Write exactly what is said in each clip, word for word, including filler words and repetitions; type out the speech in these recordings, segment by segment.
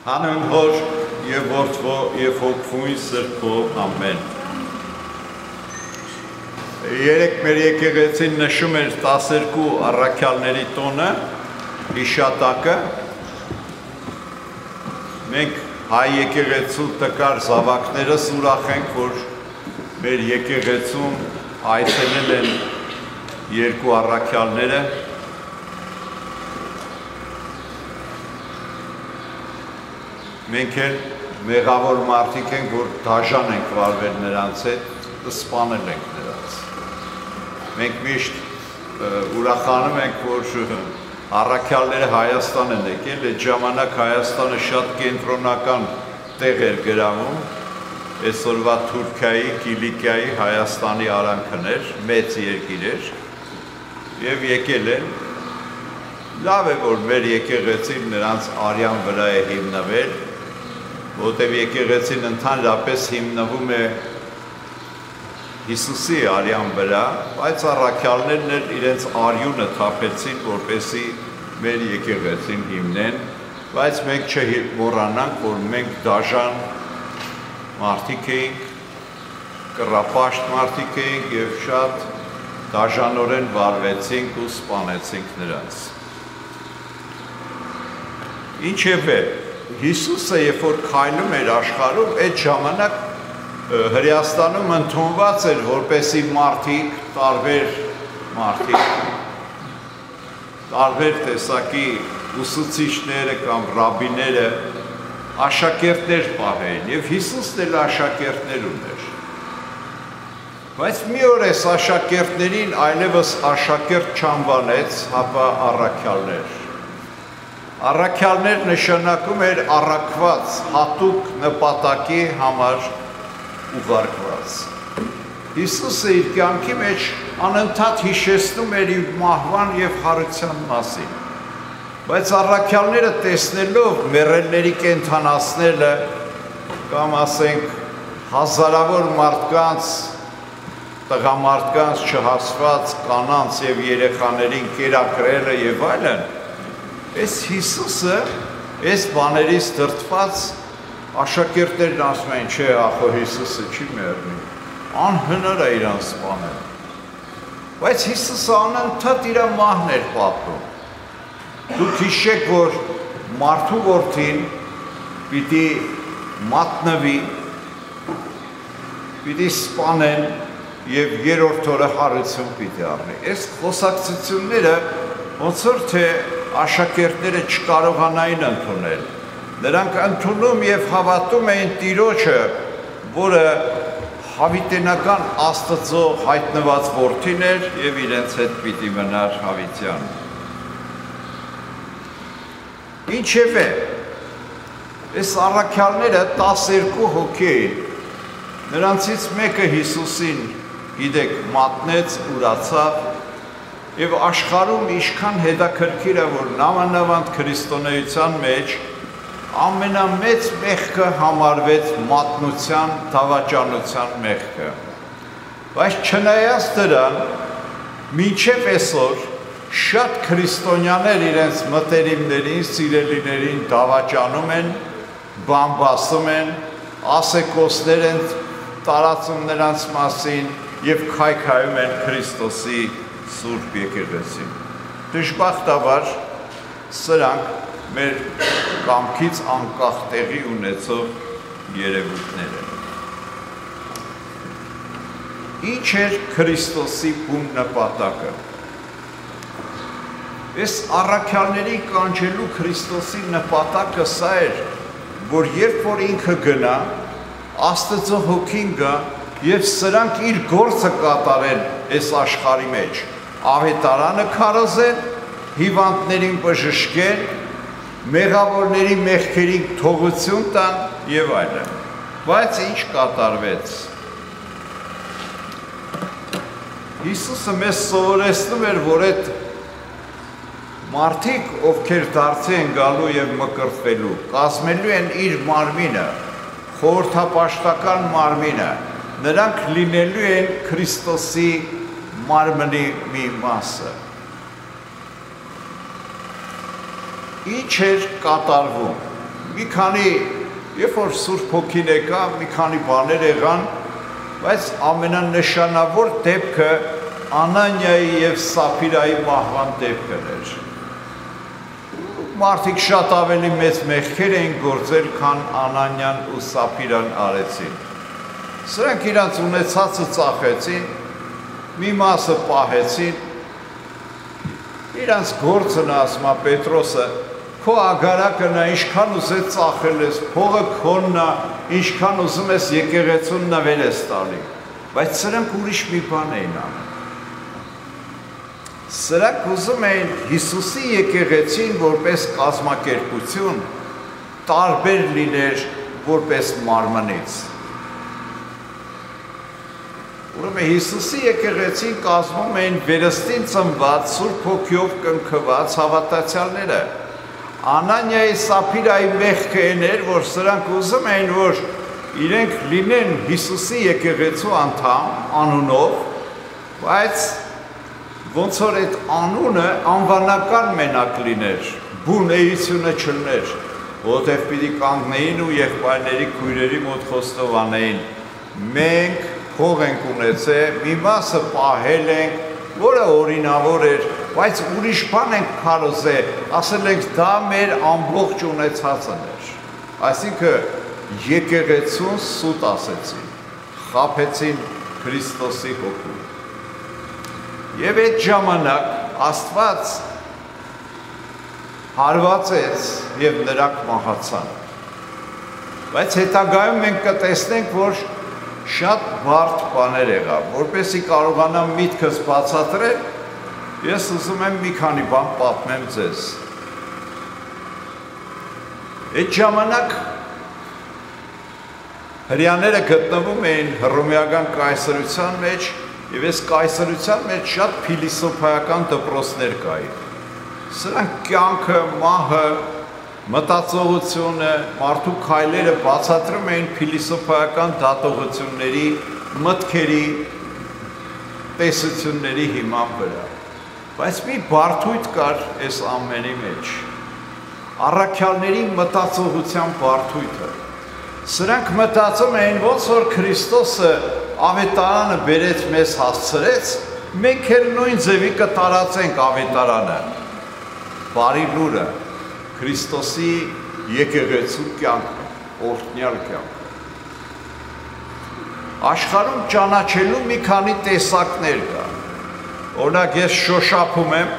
Հանուն Հոր և Որդու և Հոգվույն Սրբով ամեն։ Երեկ մեր եկեղեցին նշում էր տասներկու առաքյալների տոնը, հիշատակը։ Մենք հայ եկեղեցու տկար զավակներս ուրախ ենք, որ մեր եկեղեցում այցելել են երկու առաքյալները։ Մենք էլ մեղավոր մարդիկ ենք, որ դաժան ենք վարվել նրանց հետ, սպանել ենք նրանց։ Մենք միշտ ուրախանում ենք, որ առաքյալները Հայաստան են եկել, այդ ժամանակ Հայաստանը շատ կենտրոնական տեղ էր գրավում, այսօրվա Թուրքիայի, Կիլիկիայի, Հայաստանի արանքն էր, մեծ երկիր էր, և եկել են։ Լավ է, որ մեր եկեղեցին նրանց արյան վրա է հիմնվել, որտև եկեղեցին ընդհանրապես հիմնվում է Հիսուսի արյան վրա, բայց առաքյալներն էլ իրենց արյունը թափեցին, որպեսզի մեր եկեղեցին հիմնեն, բայց մենք չմոռանանք, որ մենք դաժան մարդիկ էինք, կռապաշտ մարդիկ էինք և շատ դաժանորեն վարվեցինք ու սպանեցինք նրանց։ Ինչևէ, Հիսուսը, երբ որ քայլում էր աշխարհում, այդ ժամանակ Հրեաստանում ընդունված էր, որպեսզի մարդիկ, տարբեր մարդիկ, տարբեր տեսակի ուսուցիչները կամ ռաբիները աշակերտներ պահեին, և Հիսուսն էլ աշակերտներ ուներ։ Բայց մի օր այս աշակերտներին այլևս աշակերտ չանվանեց, հապա առաքյալներ։ Առաքյալներ նշանակում էր առաքված, հատուկ նպատակի համար ուղարկված։ Հիսուսը իր կյանքի մեջ անընդհատ հիշեցնում էր իր մահվան և հարության մասին։ Բայց առաքյալները տեսնելով մեռելների կենդանացնելը կամ ասենք հազարավոր մարդկանց, տղամարդկանց չհասված կանանց և երեխաներին կերակրելը և այլն, այս Հիսուսը, այս բաներից դրդված աշակերտներն ասում են, չէ, ախո Հիսուսը չի մեռնի, անհնար է իրան սպանել։ Բայց Հիսուսը անընդհատ իր մահն էր պատմում։ Դուք հիշեք, որ մարդու որդին պիտի մատնվի, պիտի սպանեն և երրորդ օրը հարություն պիտի առնի։ Այս խոսակցությունները ոնց որ թե աշակերտները չկարողանային ընդունել։ Նրանք ընդունում և հավատում էին Տիրոջը, որը հավիտենական Աստծո հայտնված որդին էր և իրենց հետ պիտի մնար հավիտյան։ Ինչևէ, այս առաքյալները տասներկու հոգի էին, նրանցից մեկը Հիսուսին, գիտեք, մատնեց, ուրացավ, և աշխարհում ինչքան հետաքրքիր է, որ նամանավանդ քրիստոնեության մեջ ամենամեծ մեղքը համարվեց մատնության, դավաճանության մեղքը։ Բայց չնայած դրան, մինչև այսօր շատ քրիստոնյաներ իրենց մտերիմներին, սիրելիներին դավաճանում են, բամբասում են, ասեկոսներ են տարածում նրանց մասին և քայքայում են Քրիստոսի Սուրբ եկեղեցին։ Դժբախտաբար սրանք մեր կամքից անկախ տեղի ունեցող երևույթներ են։ Ինչ էր Քրիստոսի բուն նպատակը։ Այս առաքյալների կանչելու Քրիստոսի նպատակը սա էր, որ երբ որ ինքը գնա, Աստծո հոգին գա և սրանք իր գործը կատարեն այս աշխարհի մեջ, ավետարանը քարոզեն, հիվանդներին բժշկեն, մեղավորների մեղքերին թողություն տան և այլն։ Բայց ինչ կատարվեց։ Հիսուսը մեզ սովորեցնում էր, որ այդ մարդիկ, ովքեր դարձի են գալու և մկրտվելու, կազմելու են իր մարմինը, խորհրդապաշտական մարմինը, նրանք լինելու են Քրիստոսի մարմնի մի մասը։ Ինչ էր կատարվում։ մի քանի, երբ որ Սուրբ Հոգին եկավ, մի քանի բաներ եղան, բայց ամենանշանավոր դեպքը Անանիայի և Սափիրայի մահվան դեպքն էր։ Մարդիկ շատ ավելի մեծ մեղքեր էին գործել, քան Անանիան ու Սափիրան արեցին։ Սրանք իրանց ունեցածը ծախեցին, մի մասը պահեցին, իրանց գործն ասում է Պետրոսը, քո ագարակը նա ինչքան ուզեց ծախել ես, փողը քոնն է, ինչքան ուզում ես եկեղեցուն նվեր ես տալի, բայց սրանք ուրիշ մի բան էին անում։ Սրանք ուզում էին Հիսուսի եկեղեցին որպես կազմակերպություն տարբեր լիներ որպես մարմնից։ Ուրեմն Հիսուսի եկեղեցին կազմում էին վերստին ծնված, Սուրբ Հոգիով կնքված հավատացյալները։ Անանիայի Սափիրայի մեղքը էր, որ սրանք ուզում էին, որ իրենք լինեն Հիսուսի եկեղեցու անդամ անունով, բայց ոնց որ այդ անունը անվանական մենակ լիներ, բուն էությունը չլներ, որովհետև պիտի կանգնեին ու եղբայրների քույրերի մոտ խոստովանեին, մենք փող ենք ունեցել, մի մասը պահել ենք, որը օրինավոր էր, բայց ուրիշ բան ենք քարոզել, ասել ենք դա մեր ամբողջ ունեցածն էր։ Այսինքն եկեղեցուն սուտ ասեցին, խաբեցին Քրիստոսի հոգու։ Եվ այդ ժամանակ Աստված հարվածեց և նրանք մահացան։ Բայց հետագայում մենք կտեսնենք, որ շատ բարդ բաներ եղավ, որպեսզի կարողանամ միտքս բացատրել, ես ուզում եմ մի քանի բան պատմեմ ձեզ։ Այդ ժամանակ հրեաները գտնվում էին հռոմեական կայսրության մեջ, և այս կայսրության մեջ շատ փիլիսոփայական դպրոցներ կային։ Սրանք կյանքը, մահը, մտածողությունը, մարդու քայլերը բացատրում էին փիլիսոփայական դատողությունների, մտքերի, տեսությունների հիման վրա։ Բայց մի բարդույթ կար այս ամենի մեջ։ Առաքյալների մտածողության բարդույթը։ Սրանք մտածում էին, ոնց որ Քրիստոսը ավետարանը բերեց մեզ հասցրեց, մենք էլ նույն ձևի կտարածենք ավետարանը։ Բարի լուրը Քրիստոսի եկեղեցու կյանքը, օրհնյալ կյանքը։ Աշխարհում ճանաչելու մի քանի տեսակներ կա։ Օրինակ ես շոշափում եմ,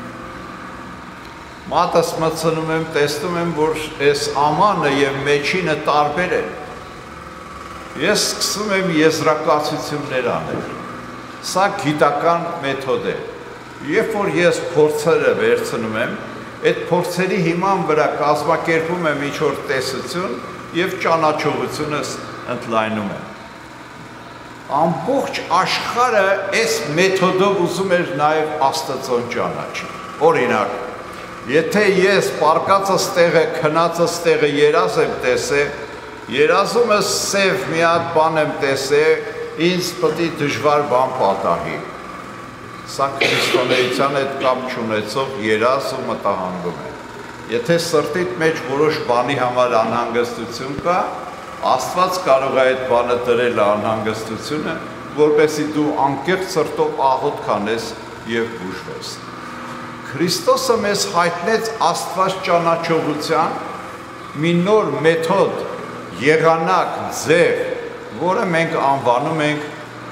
մատս մտցնում եմ, տեսնում եմ, որ այս ամանը և մեջինը տարբեր են։ Ես սկսում եմ եզրակացություններ անել։ Սա գիտական մեթոդ է։ Երբ որ ես փորձերը վերցնում եմ, այդ փորձերի հիման վրա կազմակերպում եմ ինչ-որ տեսություն և ճանաչողությունս ընդլայնում եմ։ Ամբողջ աշխարհը այս մեթոդով ուզում էր նաև Աստծուն ճանաչել։ Օրինակ, եթե ես պառկածս տեղը, քնածս տեղը երազ եմ տեսել, երազումս սև մի հատ բան եմ տեսել, ինձ պտի դժվար բան պատահի։ Սա քրիստոնեության հետ կապ չունեցող երազ ու մտահանգում է։ Եթե սրտիդ մեջ որոշ բանի համար անհանգստություն կա, Աստված կարող է այդ բանը դրել անհանգստությունը, որպեսզի դու անկեղծ սրտով աղոթ կանես և բուժվես։ Քրիստոսը մեզ հայտնեց Աստված ճանաչողության մի նոր մեթոդ, եղանակ, ձև, որը մենք անվանում ենք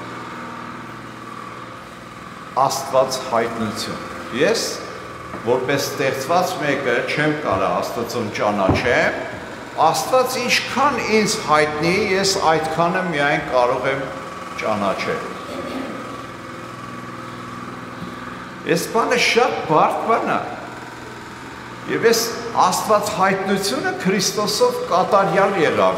Աստված հայտնություն։ Ես, որպես ստեղծված մեկը, չեմ կարող Աստծուն ճանաչեմ, Աստված ինչքան ինձ հայտնի, ես այդքանը միայն կարող եմ ճանաչել։ Այս բանը շատ բարդ բան է։ Եվ այս Աստված հայտնությունը Քրիստոսով կատարյալ եղավ։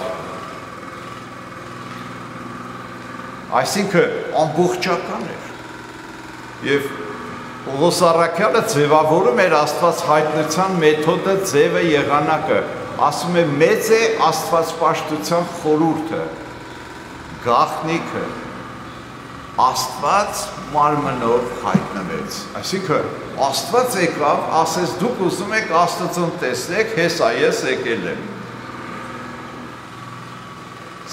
Այսինքն ամբողջական էր։ Եվ Պողոս առաքյալը ձևավորում էր Աստված հայտնության մեթոդը, ձևը, եղանակը, ասում է մեծ է Աստվածպաշտության խորհուրդը, գաղտնիքը, Աստված մարմնով հայտնվեց։ Այսինքն Աստված եկավ, ասեց դուք ուզում եք Աստծուն տեսնեք, հեսա ես եկել եմ։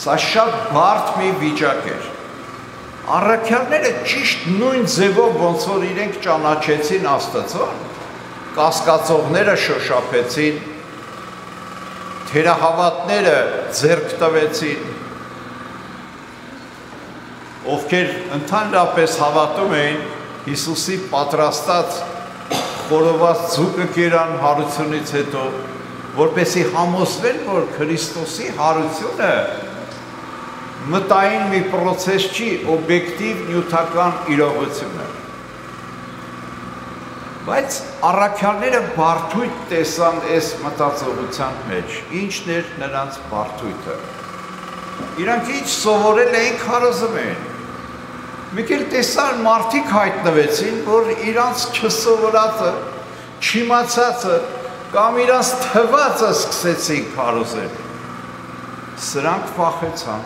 Սա շատ բարդ մի վիճակ էր։ Առաքյալները ճիշտ նույն ձևով ոնց որ իրենք ճանաչեցին Աստծուն, կասկածողները շոշափեցին, թերահավատները ձեռք տվեցին, ովքեր ընդհանրապես հավատում էին Հիսուսի պատրաստած խորոված ձուկը կերան հարությունից հետո, որպեսզի համոզվեն, որ Քրիստոսի հարությունը մտային մի պրոցես չի, օբյեկտիվ նյութական իրողություն է։ Բայց առաքյալները բարդույթ տեսան այս մտածողության մեջ, ինչն էր նրանց բարդույթը։ Իրանք ինչ սովորել էին, քարոզում էին։ Մեկ էլ տեսան մարդիկ հայտնվեցին, որ իրանց չսովորածը, չիմացածը կամ իրանց թվածը սկսեցին քարոզել։ Սրանք վախեցան։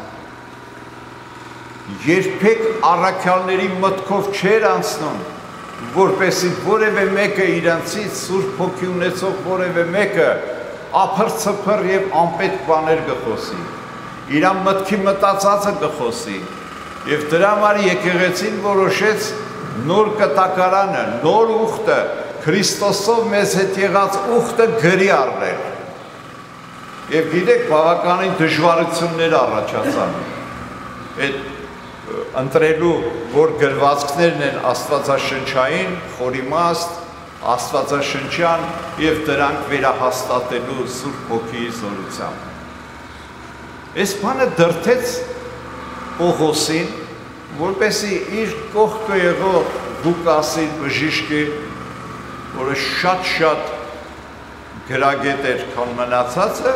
Երբեք առաքյալների մտքով չէր անցնում, որպեսզի որևէ մեկը իրանցից Սուրբ Հոգի ունեցող որևէ մեկը ափր-ցփր եւ անպետք բաներ գխոսի։ Իրան մտքի մտածածը գխոսի։ Եվ դրա համար եկեղեցին որոշեց նոր կտակարանը, նոր ուխտը, Քրիստոսով մեզ հետ եղած ուխտը գրի առնել։ Եվ գիտեք, բավականին դժվարություններ առաջացան։ Այդ ընտրելու, որ գրվածքներն են աստվածաշնչային, խորիմաստ, աստվածաշնչյան եւ դրանք վերահաստատելու Սուրբ Հոգիի զորությամբ։ Այս բանը դրդեց Պողոսին, որպեսզի իր կողքը եղող Լուկասին բժիշկի, որը շատ-շատ գրագետ էր, քան մնացածը,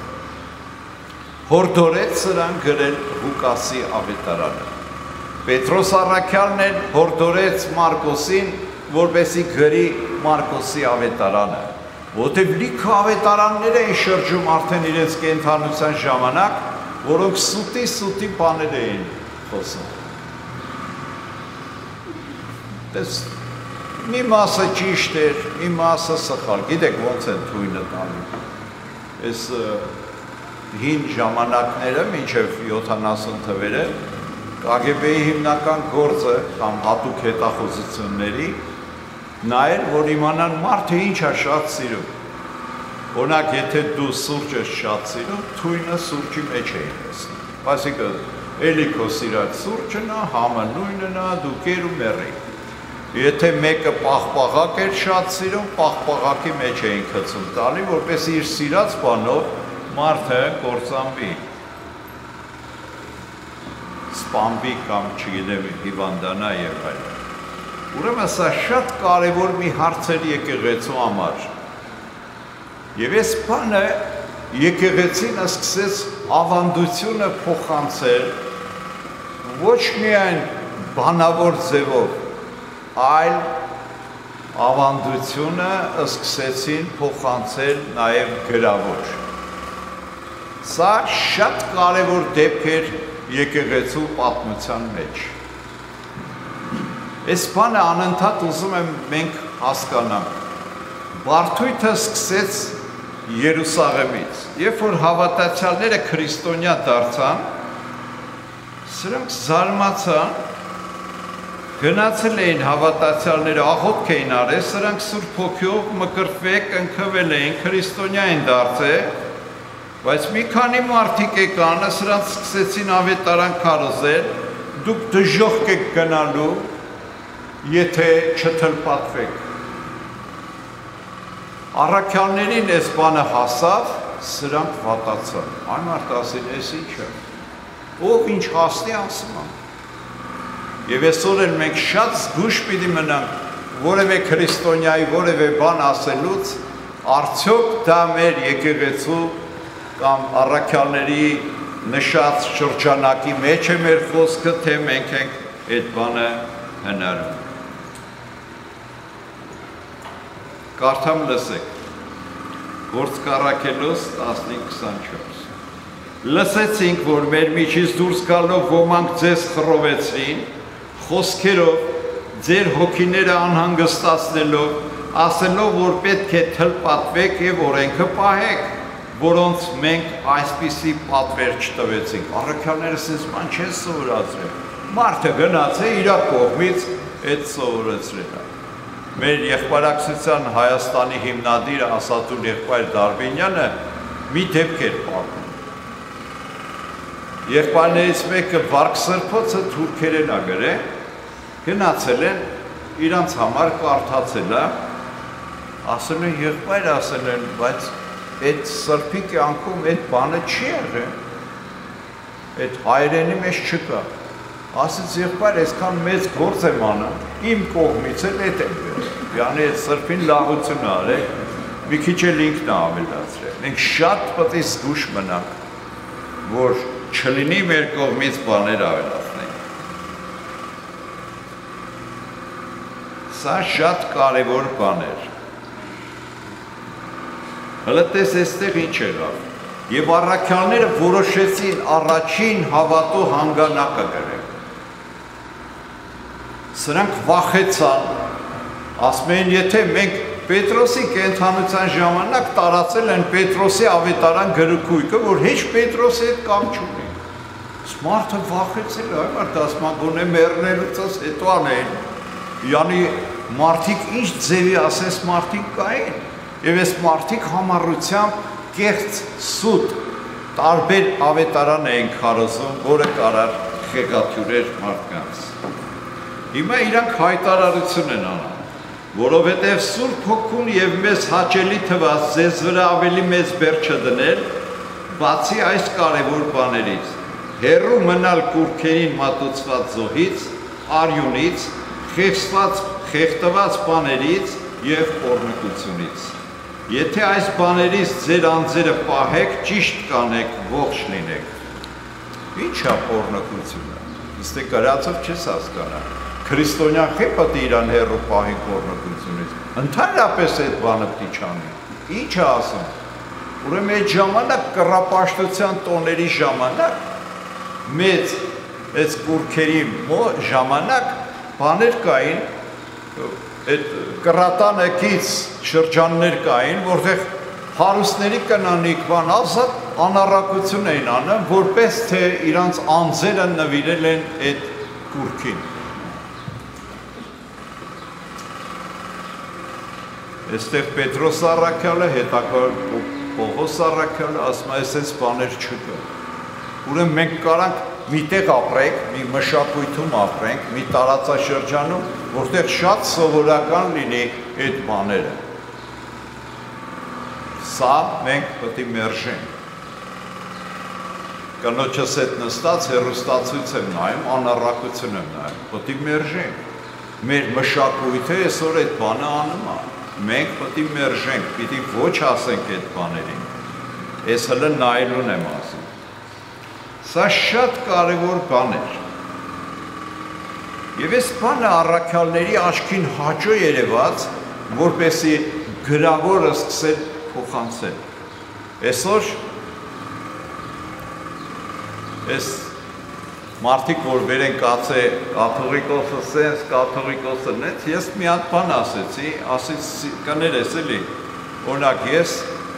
հորդորեց սրան գրել Լուկասի ավետարանը։ Պետրոս առաքյալն էլ հորդորեց Մարկոսին, որպեսզի գրի Մարկոսի ավետարանը, որտեղ լիքը ավետարաններ էին շրջում արդեն իրենց կենդանության ժամանակ, որոնք սուտի-սուտի բաներ էին խոսում։ Դες մի մասը ճիշտ էր, մի մասը սխալ, գիտեք ոնց են թույնը տանում։ Այս հին ժամանակները, մինչև յոթանասուն թվերը, Կ Գ B-ի հիմնական գործը կամ հատուկ հետախուզությունների նա էր, որ իմանան մարդը ինչ է շատ սիրում։ Օրինակ, եթե դու սուրճ ես շատ սիրում, թույնը սուրճի մեջ էին տեսնում։ Այսինքն, էլի քո սիրած սուրճը նա, համը նույնը նա, դու կեր ու մեռի։ Եթե մեկը պաղպաղակ էր շատ սիրում, պաղպաղակի մեջ էին գցում տալի, որպեսզի իր սիրած բանով մարդը կործանվի։ Սպանվի կամ չգիտեմ հիվանդանա եւ այլն։ Ուրեմն սա շատ կարևոր մի հարց էր եկեղեցու համար։ Եվ այս բանը եկեղեցին սկսեց ավանդությունը փոխանցել ոչ միայն բանավոր ձևով, այլ ավանդությունը սկսեցին փոխանցել նաև գրավոր։ Սա շատ կարևոր դեպք էր եկեղեցու պատմության մեջ։ Այս բանը անընդհատ ուզում եմ մենք հասկանանք։ Բարդույթը սկսեց Երուսաղեմից, երբ որ հավատացյալները քրիստոնյա դարձան, սրանք զարմացան, գնացել էին հավատացյալները, աղոթք էին արել, սրանք Սուրբ Հոգիով մկրտվել, կնքվել էին, քրիստոնյա են դարձել, բայց մի քանի մարդիկ եկան, սրանք սկսեցին ավետարան քարոզել, դուք դժոխք եք գնալու, եթե չթլպատվեք։ Առաքյալներին այս բանը հասավ, սրանք վատացան։ Այն մարդը ասին, այս ինչ է, ով ինչ հասնի ասում է։ Եվ այսօր էլ մենք շատ զգույշ պիտի մնանք որևէ քրիստոնյայի որևէ բան ասելուց, արդյոք դա մեր եկեղեցու կամ առաքյալների նշած շրջանակի մեջ է մեր խոսքը, թե մենք ենք այդ բանը հնարում։ Կարդամ լսեք, Գործկառաքելոս տասնհինգ քսանչորս։ Լսեցինք, որ մեր միջից դուրս գալով ոմանք ձեզ խռովեցին, խոսքերով, ձեր հոգիները անհանգստացնելով, ասելով, որ պետք է թլպատվեք և օրենքը պահեք, որոնց մենք այսպիսի պատվեր չտվեցինք։ Առաքյալները ասես ման չեն սովորացրել։ Մարդը գնաց է իր կողմից այդ սովորեցրել է։ Մեր եղբայրակցության Հայաստանի հիմնադիր Ասատուն եղբայր Դարբինյանը մի դեպք էր պատմում։ Եղբայրներից մեկը Վարք Սրբոցը թուրքերեն է գրել, գնացել են իրանց համար կարդացել է, ասել են եղբայր ասել են, բայց այդ սրբի կյանքում այդ բանը չի եղել, այդ հայրենի մեջ չկա։ Ասեց եղբայր, այսքան մեծ գործ եմ անում, իմ կողմից էլ այդ եմ վերել։ Յանի այդ սրբին լավություն արեք, մի քիչ էլ ինքն է ավելացրել։ Մենք շատ պետք է զգուշ մնանք, որ չլինի մեր կողմից բաներ ավելացնենք։ Սա շատ կարևոր բան էր։ Հələ տես այստեղ ինչ եղավ։ Եվ առաքյալները որոշեցին առաջին հավատու հանգանակը գրել։ Սրանք վախեցան, ասում էին, եթե մենք Պետրոսի կենդանության ժամանակ տարածել են Պետրոսի ավետարան գրքույկը, որ հեչ Պետրոսի հետ կամ չունի։ Մարդը վախեցել, այ մարդ ասում է, գոնե մեռնելուց հետո անեն։ Յանի մարդիկ ինչ ձևի ասես մարդիկ կային, եւ այս մարդիկ համառությամբ կեղծ սուտ տարբեր ավետարան էին քարոզում, որը կարար խեղաթյուրեր մարդկանց։ Հիմա իրանք հայտարարություն են անում, որովհետև Սուրբ Հոգուն եւ մեզ հաճելի թվաց ձեզ վրա ավելի մեծ բեռ չդնել, բացի այս կարևոր բաներից, հեռու մնալ կուռքերին մատուցված զոհից, արյունից, խեղծված, խեղդված բաներից եւ պոռնկությունից։ Եթե այս բաներից ձեր անձերը պահեք, ճիշտ կանեք, ողջ լինեք։ Ինչ է պոռնկությունը։ Իսկ գրածով չես հասկանա։ Քրիստոնյան չէ պետք է իրան հեռու պահի պոռնկությունից։ Ընդհանրապես այդ բանը պետք է չանի։ Ինչ է ասում։ Ուրեմն այդ ժամանակ կռապաշտության տոների ժամանակ մեծ այս կուռքերի ժամանակ բաներ կային, այդ կռատանեկից շրջաններ կային, որտեղ հարուստների կնանիք բան ազատ անառակություն էին անում, որպես թե իրանց անձերը նվիրել են այդ կուռքին։ Այստեղ Պետրոս առաքյալը, հետագա Պողոս առաքյալը ասում է, այսպես բաներ չկա։ Ուրեմն մենք կարանք միտեղ ապրենք, մի մշակույթում ապրենք, մի տարածաշրջանում, որտեղ շատ սովորական լինի այդ բաները։ Սա մենք պետք է մերժենք։ Կնոջս հետ նստած հեռուստացույց եմ նայում, անառակություն եմ նայում, պետք է մերժենք։ Մեր մշակույթը այսօր այդ բանը անում է։ Մենք պետք է մերժենք, պիտի ոչ ասենք այդ բաներին։ Ես հələ նայելուն եմ ասում։ Սա շատ կարևոր բան էր։ Եվ այս բանը առաքյալների աչքին հաճո երևաց, որպեսզի գրավորը սկսել փոխանցել։ Այսօր այս մարդիկ, որ վերեն կացե կաթողիկոսը սենց, կաթողիկոսը նենց, ես մի հատ բան ասեցի, ասեցի կներես էլի, օրինակ ես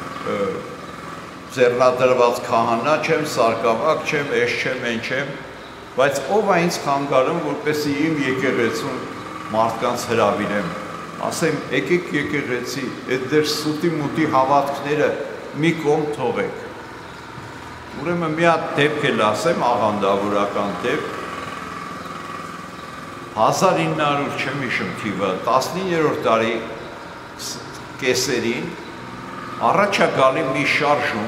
ձեռնադրված քահանա չեմ, սարկավակ չեմ, ես չեմ, են չեմ, բայց ով է ինձ խանգարում, որպեսզի իմ եկեղեցուն մարդկանց հրավիրեմ, ասեմ, եկեք եկեղեցի, այդ դեր սուտի մուտի հավատքները մի կողմ թողեք։ Ուրեմն մի հատ դեպք էլ ասեմ, աղանդավորական դեպք, հազար ինը հարյուր չեմ հիշում թիվը, տասնիններորդ դարի կեսերին առաջ է գալի մի շարժում,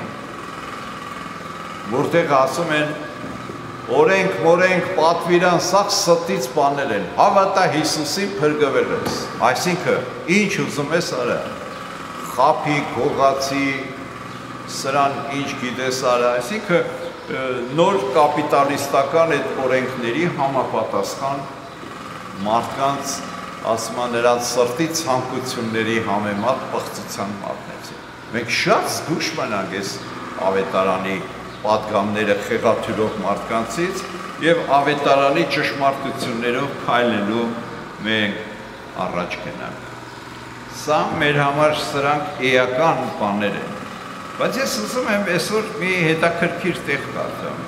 որտեղ ասում են օրենք, մորենք, պատվիրան, սաղ ստից բաներ են, հավատա Հիսուսին փրկվել ես, այսինքն ինչ ուզում ես արա, խափի, գողացի, սրան ինչ գիտես արա, այսինքն նոր կապիտալիստական այդ օրենքների համապատասխան մարդկանց, ասում է նրանց սրտի ցանկությունների համեմատ պղծության մատնեցին։ Մենք շատ զգուշ մնանք այս ավետարանի պատգամները խեղաթյուրող մարդկանցից եւ ավետարանի ճշմարտություններով քայլելու մենք առաջ գնանք։ Սա մեր համար սրանք էական բաներ են։ Բայց ես ուզում եմ այսօր մի հետաքրքիր տեղ կարդամ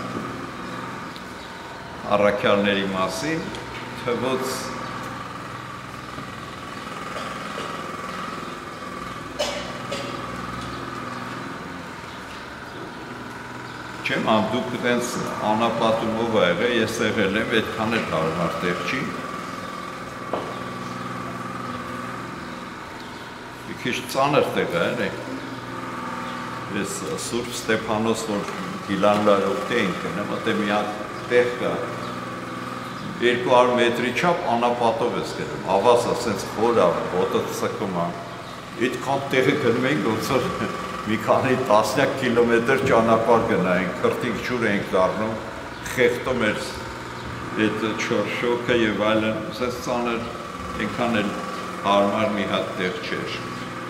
առաքյալների մասին, թվոց չեմ ամ դուք տենց անապատումով ա եղել, ես եղել եմ, այդքան էլ հարմար տեղ չի։ Մի քիչ ծանր տեղ է, էլի։ Ես Սուրբ Ստեփանոս, որ Գիլանլարով էինք գնում, այդտեղ մի հատ տեղ կա, երկու հարյուր մետրի չափ անապատով ես գնում, ավազ է, սենց խոր է, ոտը ցկում է, այդքան տեղը գնում էինք, ոնց որ մի քանի տասնյակ կիլոմետր ճանապարհ գնայինք, քրտինք ջուր էինք դառնում, խեղդում էր այդ չորշոքը եւ այլն, սենց ծանր, այնքան էլ հարմար մի հատ տեղ չէր։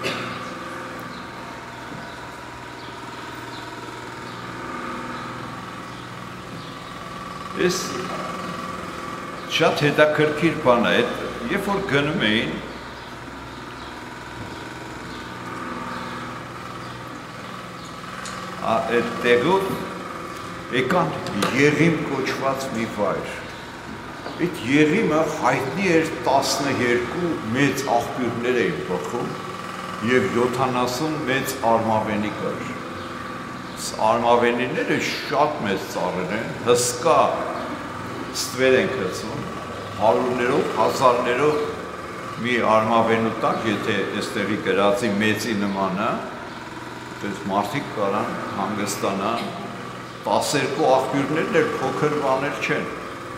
Ես շատ հետաքրքիր բան է, երբ որ գնում էին, այդ տեղով եկան Եղիմ կոչված մի վայր։ Այդ Եղիմը հայտնի էր տասնուերկու մեծ աղբյուրներ էին բխում և յոթանասուն մեծ արմավենի կար։ Արմավենիները շատ մեծ ծառեր են, հսկա ստվեր են գցում, հարյուրներով, հազարներով մի արմավենու տակ, եթե այստեղի գրածի մեծի նմանը, այդպես մարդիկ կարան հանգստանան, տասներկու աղբյուրներն էլ փոքր բաներ չեն։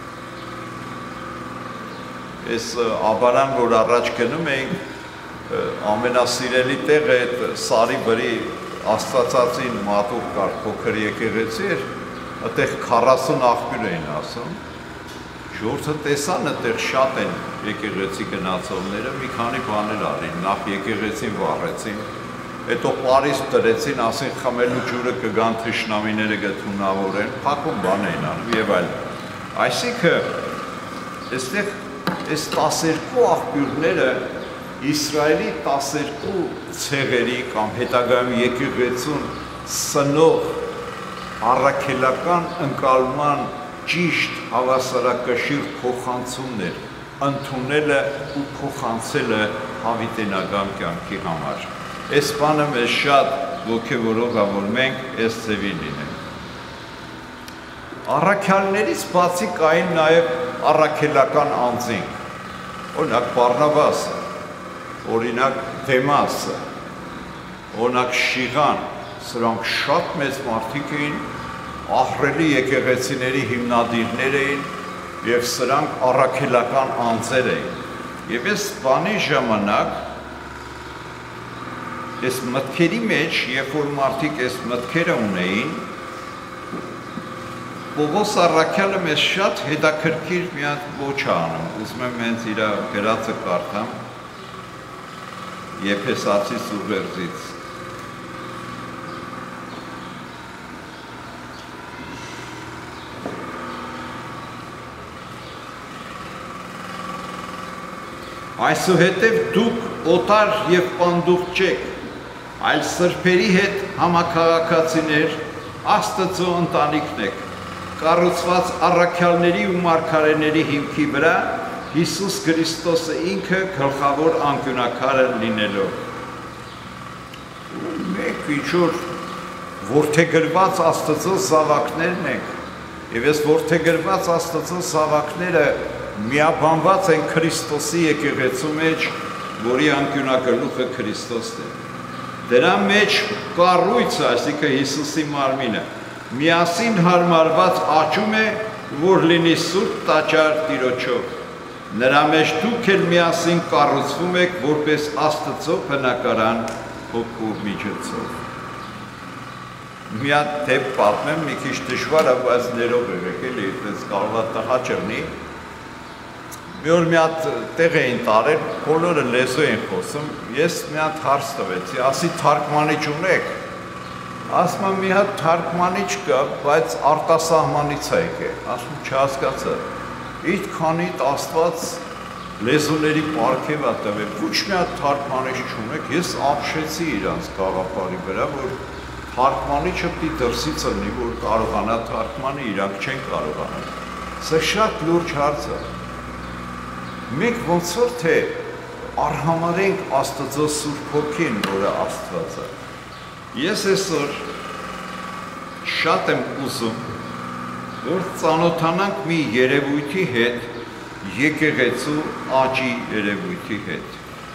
Այս Աբարան, որ առաջ գնում էինք, ամենասիրելի տեղը այդ Սարի վրի Աստվածածին մատուռ կար, փոքր եկեղեցի էր, այդտեղ քառասուն աղբյուր էին ասում, ժողովուրդը տեսան, այդտեղ շատ են եկեղեցի գնացողները, մի քանի բաներ արին, նախ եկեղեցին վառեցին, հետո պարիսպ դրեցին, ասին խմելու ջուրը կգան թշնամիները կթունավորեն, փակում բան էին անում եւ այլն։ Այսինքն, այստեղ այս տասներկու աղբյուրները Իսրայելի տասներկու ցեղերի կամ հետագայում եկեղեցուն սնող առաքելական ընկալման ճիշտ հավասարակշիռ փոխանցումներ ընդունելը ու փոխանցելը հավիտենական կյանքի համար։ Այս բանը մեզ շատ ոգևորող է, որ մենք այս ձևի լինենք։ Առաքյալներից բացի կային նաև առաքելական անձինք, օրինակ Բարնաբասը, օրինակ Դեմասը, օրինակ Շիղան, սրանք շատ մեծ մարդիկ էին, ահռելի եկեղեցիների հիմնադիրներ էին եւ սրանք առաքելական անձեր էին։ Եվ այս բանի ժամանակ այս մտքերի մեջ, երբ որ մարդիկ այս մտքերը ունեին, Պողոս առաքյալը մեզ շատ հետաքրքիր մի հատ ոչ է անում, ուզում եմ հենց իր գրածը կարդամ Եփեսացի սուրբերձից։ Այսուհետև դուք օտար և պանդուխ չեք, այլ սրբերի հետ համաքաղաքացիներ, Աստծո ընտանիքն եք, կառուցված առաքյալների ու մարգարեների հիմքի վրա, Հիսուս Քրիստոսը ինքը գլխավոր անկյունաքարը լինելով։ Մենք ինչ-որ որդեգրված Աստծո զավակներն ենք, և այս որդեգրված Աստծո զավակները միաբանված են Քրիստոսի եկեղեցու մեջ, որի անկյունագլուխը Քրիստոսն է։ Դրա մեջ կառույցը, այսինքն Հիսուսի մարմինը, միասին հարմարված աճում է, որ լինի սուրբ տաճար Տիրոջով։ Նրա մեջ դուք էլ միասին կառուցվում եք որպես Աստծո բնակարան Հոգու միջոցով։ Մի հատ դեպք պատմեմ, մի քիչ դժվար է, բայց ներող եղեք, էլի, այդպես կարող է տղա չլինի։ Մի օր մի հատ տեղ էին տարել, բոլորը լեզու էին խոսում, ես մի հատ հարց տվեցի, ասի թարգմանիչ ունեք։ Ասում եմ մի հատ թարգմանիչ կա, բայց արտասահմանից է եկել, ասում չհասկացա։ Այդքանի Աստված լեզուների պարգև է տվել, ոչ մի հատ թարգմանիչ չունեք, ես ապշեցի իրանց գաղափարի վրա, որ թարգմանիչը պիտի դրսից լինի, որ կարողանա թարգմանի, իրանք չեն կարողանում։ Սա շատ լուրջ հարց է։ Մենք ոնց որ թե արհամարենք Աստծո Սուրբ Հոգին, որը Աստված է։ Ես այսօր շատ եմ ուզում, որ ծանոթանանք մի երևույթի հետ, եկեղեցու աճի երևույթի հետ։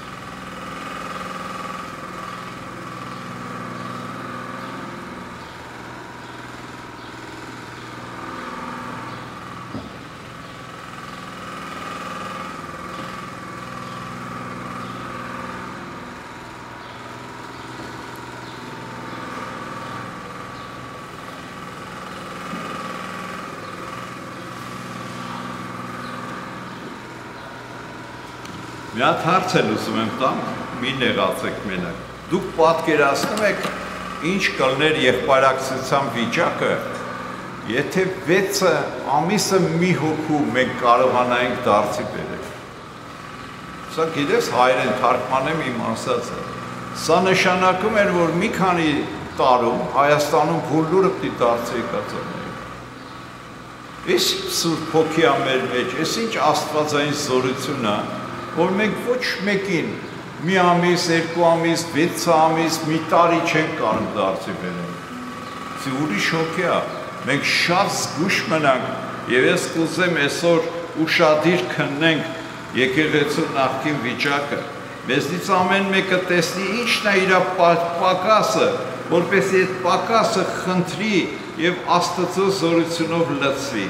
Մի հատ հարց էլ ուզում եմ տամ, մի նեղացեք մենակ։ Դուք պատկերացնում եք ինչ կլներ եղբայրակցության վիճակը, եթե վեց ամիսը մի հոգու մենք կարողանայինք դարձի բերել։ Սա գիտես հայերեն թարգմանեմ իմ ասածը։ Սա նշանակում էր, որ մի քանի տարում Հայաստանում բուլլուրը պիտի դարձի եկածորներ։ Այս Սուրբ Հոգի է մեր մեջ, այս ինչ աստվածային զորություն է, որ մենք ոչ մեկին մի ամիս, երկու ամիս, վեց ամիս, մի տարի չենք կարող դարձի բերել։ Սա ուրիշ հոգի է, մենք շատ զգուշ մնանք եւ ես կուզեմ այսօր ուշադիր քննենք եկեղեցու նախկին վիճակը։ Մեզնից ամեն մեկը տեսնի ինչն է իր պակասը, որպեսզի այդ պակասը խնդրի եւ Աստծո զորությունով լցվի։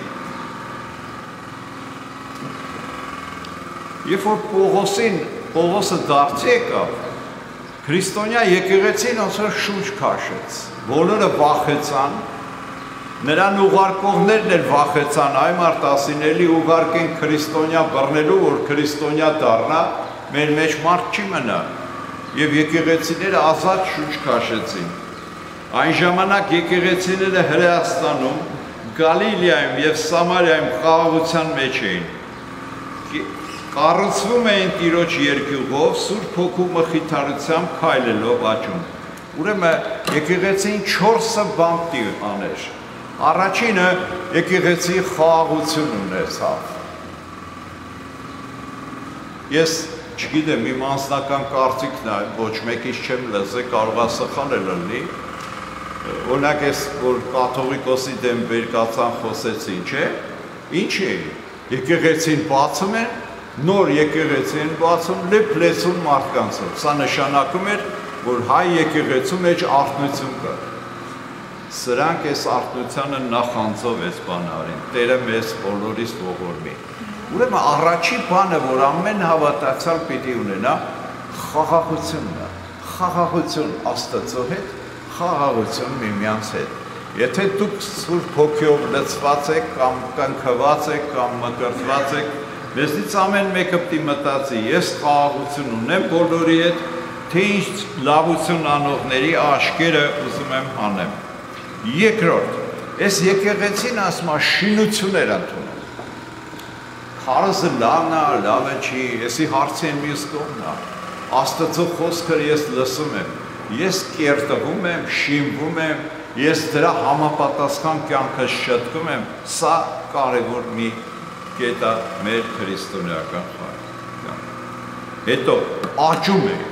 Երբ որ Պողոսին, Պողոսը դարձի եկավ, քրիստոնյա եկեղեցին ոնց որ շուրջը քաշեց, բոլորը վախեցան, նրան ուղարկողներն էլ վախեցան, այ մարդ ասին էլի ուղարկեն քրիստոնյա բռնելու, որ քրիստոնյա դառնա, մեր մեջ մարդ չի մնա, եւ եկեղեցիները ազատ շուրջը քաշեցին։ Այն ժամանակ եկեղեցիները Հրեաստանում, Գալիլեայում եւ Սամարիայում խաղաղության մեջ էին։ Կառուցվում էին Տիրոջ երկյուղով, Սուրբ Հոգու մխիթարությամբ քայլելով աճում։ Ուրեմն եկեղեցին չորսը բան պիտի աներ։ Առաջինը եկեղեցի խաղաղություն ունեցավ։ Ես չգիտեմ, իմ անձնական կարծիքն է, ոչ մեկից չեմ լսել, կարող է սխալ լինի։ Օրինակ ես որ կաթողիկոսի դեմ բերկացան խոսեցին, չէ՞։ Ինչ է։ Եկեղեցին բացում են, նոր եկեղեցին բացում լեփլեցուն մարդկանցով։ Սա նշանակում էր, որ հայ եկեղեցու մեջ արթնություն կա։ Սրանք այս արթնությանը նախանձով էս բանը արին։ Տերը մեզ բոլորիս ողորմի։ Ուրեմն առաջի բանը, որ ամեն հավատացյալ պիտի ունենա, խաղաղությունն է։ Խաղաղություն Աստծո հետ, խաղաղություն միմյանց հետ։ Եթե դուք Սուրբ Հոգիով լցված եք կամ կնքված եք կամ մկրտված եք, մեզնից ամեն մեկը պիտի մտածի, ես խաղաղություն ունեմ բոլորի հետ, թե ինչ լավություն անողների աշկերը ուզում եմ անեմ։ Երկրորդ, այս եկեղեցին ասում է շինություններ ընդունում։ Քարոզը լավն է, լավը չի, եսի հարցի են մյուս կողմն է։ Աստծո խոսքը ես լսում եմ, ես կերտվում եմ, շինվում եմ, ես դրա համապատասխան կյանքը շտկում եմ, սա կարևոր մի կետ է մեր քրիստոնեական կյանքում։ Հետո աճում է։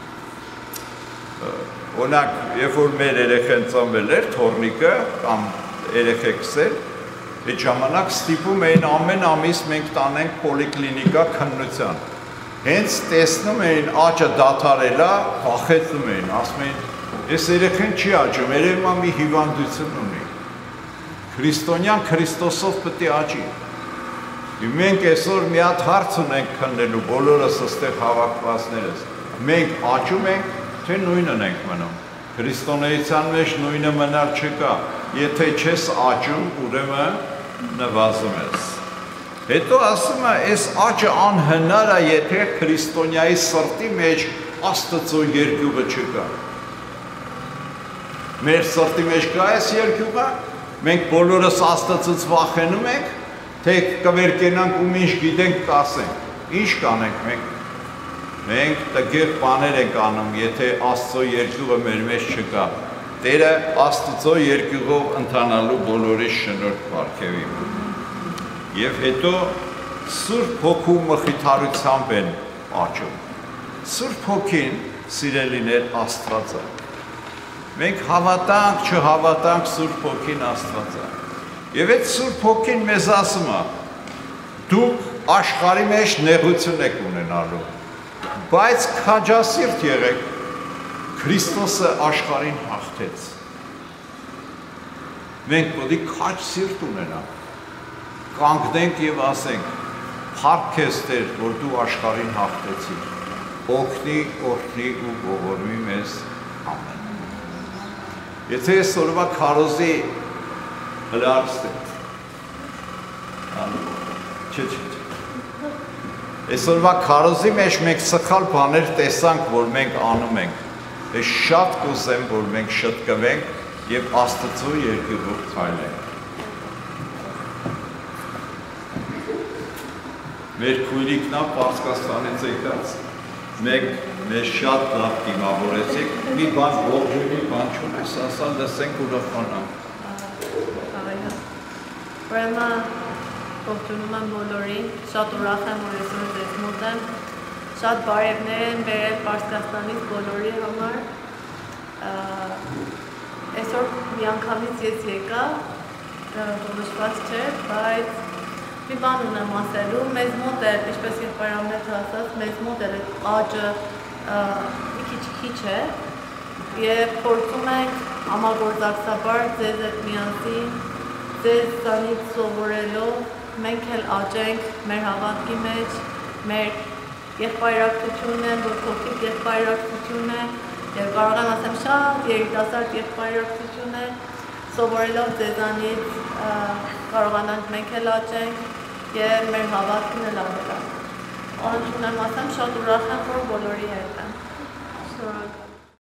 Օրինակ, երբ որ մեր երեխեն ծնվել էր, թոռնիկը կամ երեխեքս էր, այդ ժամանակ ստիպում էին ամեն ամիս մենք տանենք պոլիկլինիկա քննության։ Հենց տեսնում էին աճը դադարել է, վախեցնում էին, ասում էին, այս երեխեն չի աճում, երևի մի հիվանդություն ունի։ Քրիստոնյան Քրիստոսով պետք է աճի։ Մենք այսօր մի հատ հարց ունենք քննելու բոլորս այստեղ հավաքվածներս։ Մենք աճում ենք, թե նույնն ենք մնում։ Քրիստոնեության մեջ նույնը մնալ չկա։ Եթե չես աճում, ուրեմն նվազում ես։ Հետո ասում է, այս աճը անհնար է, եթե քրիստոնյայի սրտի մեջ Աստծո երկյուղը չկա։ Մեր սրտի մեջ կա այս երկյուղը, մենք բոլորս Աստծուց վախենում ենք, թե կվերկենանք ու ինչ գիտենք կասենք։ Ինչ կանենք մենք։ Մենք տգեղ բաներ ենք անում, եթե Աստծո երկյուղը մեր մեջ չկա։ Տերը Աստծո երկյուղով ընթանալու բոլորի շնորհք բարգեւի։ Եվ հետո Սուրբ Հոգու մխիթարությամբ են աճում։ Սուրբ Հոգին, սիրելիներ, Աստված է։ Մենք հավատանք, չհավատանք, Սուրբ Հոգին Աստված է։ Եվ այդ Սուրբ Հոգին մեզ ասում է. դուք աշխարհի մեջ նեղություն եք ունենալու, բայց քաջասիրտ եղեք, Քրիստոսը աշխարհին հաղթեց։ Մենք պետք է քաջ սիրտ ունենանք, կանգնենք եւ ասենք. Փառք քեզ Տեր, որ դու աշխարհին հաղթեցիր, օգնի, օրհնի ու ողորմի մեզ, ամեն։ Եթե այսօրվա քարոզի հրարստը, չէ, չէ, չէ, այսօրվա քարոզի մեջ մենք սխալ բաներ տեսանք, որ մենք անում ենք, ես շատ կուզեմ, որ մենք շտկվենք եւ Աստծո երկյուղով քայլենք։ Մեր քույրիկն է Պարսկաստանից եկած, մենք մեզ շատ լավ դիմավորեցիք, մի բան ողջունի, բան չունես ասալ, լսենք ուրախանանք։ Ուրեմն ողջունում եմ բոլորին, շատ ուրախ եմ, որ այսօր ձեզ մոտ եմ, շատ բարևներ են բերել Պարսկաստանից բոլորի համար։ Այսօր միանգամից ես եկա, որոշված չէր, բայց մի բան ունեմ ասելու, մեզ մոտ է, ինչպես եղբայրամնետ ասաց, մեզ մոտ է աճը մի քիչ քիչ է եւ փորձում ենք համագործակցաբար ձեզ հետ միասին, ձեզ ցանից սովորելով, մենք էլ աճենք մեր հավատքի մեջ, մեր եղբայրակցությունն է, որ փոքրիկ եղբայրակցություն է եւ կարող եմ ասեմ շատ երիտասարդ եղբայրակցություն է, սովորելով ձեզանից կարողանանք մենք էլ աճենք եւ մեր հավատքն էլ ավելանա։ Անունն եմ ասեմ, շատ ուրախ եմ, որ բոլորի հետ եմ։ Շնորհակալ